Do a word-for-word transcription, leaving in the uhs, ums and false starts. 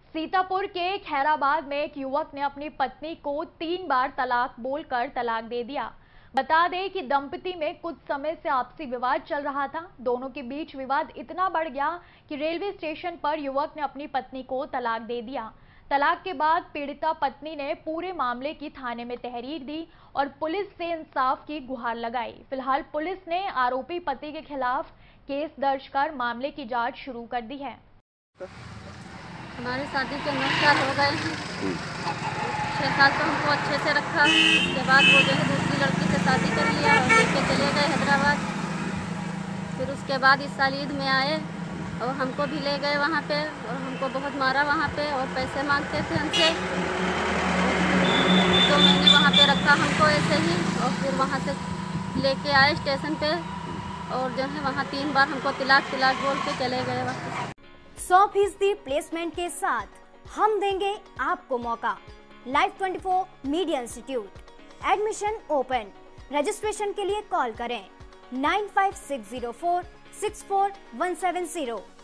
सीतापुर के खैराबाद में एक युवक ने अपनी पत्नी को तीन बार तलाक बोलकर तलाक दे दिया। बता दें कि दंपति में कुछ समय से आपसी विवाद चल रहा था। दोनों के बीच विवाद इतना बढ़ गया कि रेलवे स्टेशन पर युवक ने अपनी पत्नी को तलाक दे दिया। तलाक के बाद पीड़िता पत्नी ने पूरे मामले की थाने में तहरीर दी और पुलिस से इंसाफ की गुहार लगाई। फिलहाल पुलिस ने आरोपी पति के खिलाफ केस दर्ज कर मामले की जांच शुरू कर दी है। हमारी शादी के नौ साल हो गए हैं। छः साल तो हमको अच्छे से रखा। उसके बाद वो जो है दूसरी लड़की से शादी कर लिया और लेके चले गए हैदराबाद। फिर उसके बाद इस साल ईद में आए और हमको भी ले गए वहाँ पे और हमको बहुत मारा वहाँ पे और पैसे मांगते थे हमसे। दो महीने वहाँ पे रखा हमको ऐसे ही और फिर वहाँ से लेके आए स्टेशन पे और जो है वहाँ तीन बार हमको तिलाक तिलाक बोल के चले गए वापस। सौ फीसदी प्लेसमेंट के साथ हम देंगे आपको मौका। Live twenty four media institute admission open. Registration के लिए कॉल करें nine five six zero four six four one seven zero.